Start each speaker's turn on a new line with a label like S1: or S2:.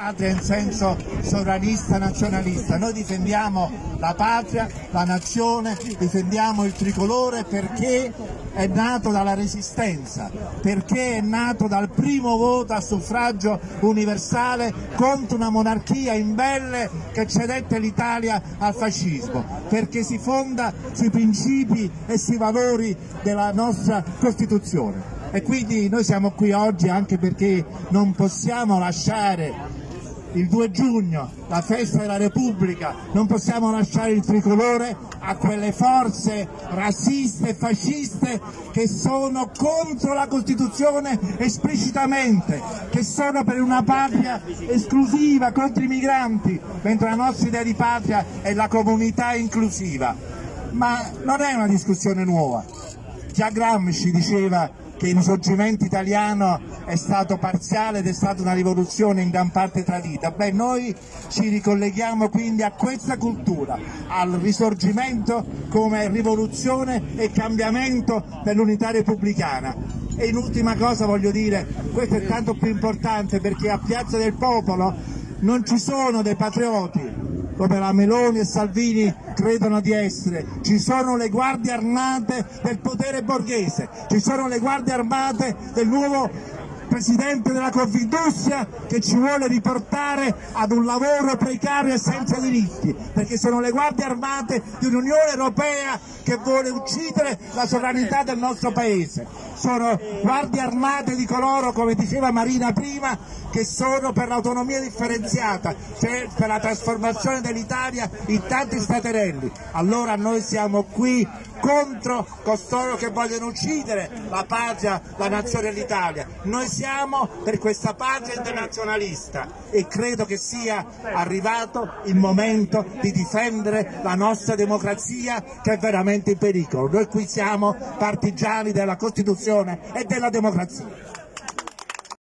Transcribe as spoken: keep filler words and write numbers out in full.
S1: patria in senso sovranista, nazionalista. Noi difendiamo la patria, la nazione, difendiamo il tricolore perché è nato dalla resistenza, perché è nato dal primo voto a suffragio universale contro una monarchia imbelle che cedette l'Italia al fascismo, perché si fonda sui principi e sui valori della nostra Costituzione. E quindi noi siamo qui oggi anche perché non possiamo lasciare il due giugno, la festa della Repubblica, non possiamo lasciare il tricolore a quelle forze razziste e fasciste che sono contro la Costituzione esplicitamente, che sono per una patria esclusiva contro i migranti, mentre la nostra idea di patria è la comunità inclusiva. Ma non è una discussione nuova. Già Gramsci diceva che il risorgimento italiano è stato parziale ed è stata una rivoluzione in gran parte tradita. Beh, noi ci ricolleghiamo quindi a questa cultura, al risorgimento come rivoluzione e cambiamento per l'unità repubblicana. E in ultima cosa voglio dire, questo è tanto più importante perché a Piazza del Popolo non ci sono dei patrioti come la Meloni e Salvini credono di essere, ci sono le guardie armate del potere borghese, ci sono le guardie armate del nuovo Presidente della Confindustria che ci vuole riportare ad un lavoro precario e senza diritti, perché sono le guardie armate di un'Unione Europea che vuole uccidere la sovranità del nostro Paese. Sono guardie armate di coloro, come diceva Marina prima, che sono per l'autonomia differenziata, cioè per la trasformazione dell'Italia in tanti staterelli. Allora noi siamo qui contro costoro che vogliono uccidere la patria, la nazione e l'Italia. Noi siamo per questa patria internazionalista e credo che sia arrivato il momento di difendere la nostra democrazia che è veramente in pericolo. Noi qui siamo partigiani della Costituzione e della democrazia.